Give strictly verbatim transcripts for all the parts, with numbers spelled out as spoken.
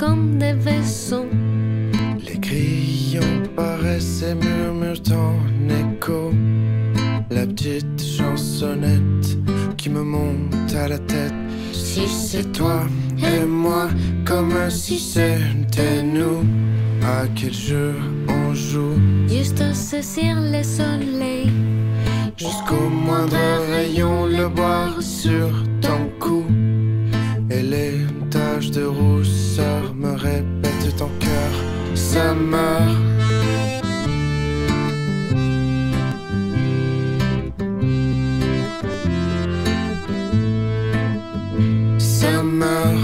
comme des vaisseaux. Les grillons paraissent et murmurent en écho la petite chansonnette qui me monte à la tête. Si c'est toi et moi, comme si c'était nous, à quel jeu on joue? Juste saisir le soleil, jusqu'au moindre rayon, le boire sur ton cou. Et les taches de rousseur me répètent ton cœur, ça meurt. Ça meurt.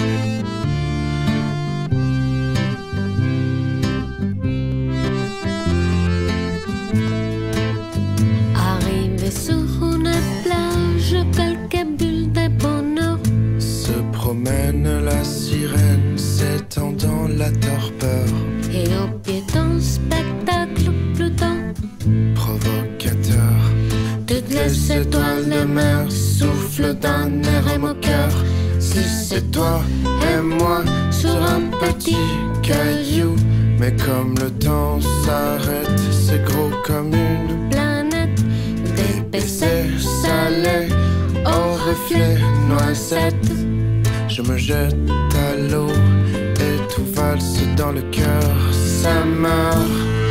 Arrivé sur une plage, quelques bulles de bonheur. Se promène la sirène, s'étendant la torpeur. Et au pied d'un spectacle plutôt provocateur, toutes les étoiles de mer soufflent d'un air émoqueur. Si c'est toi et moi sur un petit caillou, mais comme le temps s'arrête, c'est gros comme une planète. Des baisers salés au reflet noisette. Je me jette à l'eau et tout valse dans le cœur, ça meurt.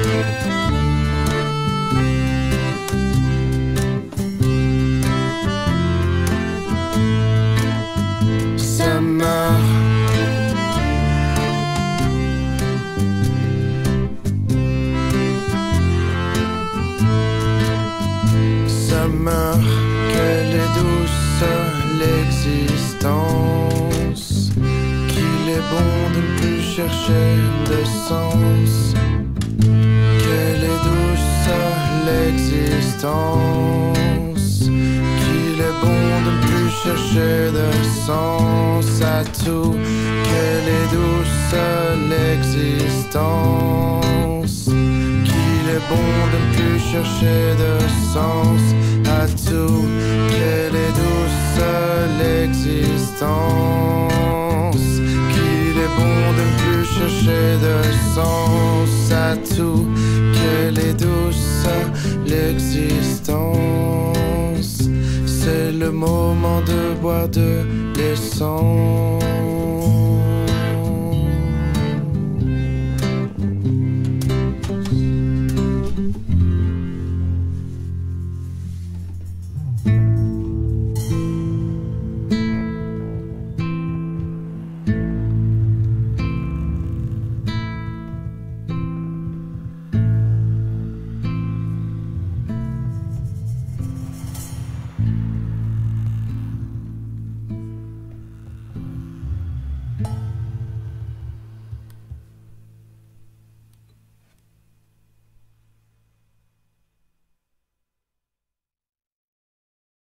Ça meurt. Ça meurt. Quelle est douce l'existence, qu'il est bon de ne plus chercher de sens. Quelle est douce l'existence, qu'il est bon de ne plus chercher de sens à tout. Quelle est douce l'existence, qu'il est bon de ne plus chercher de sens à tout. Quelle est douce l'existence, qu'il est bon de ne plus chercher de sens à tout. Quelle est douce l'existence, c'est le moment de boire de l'essence.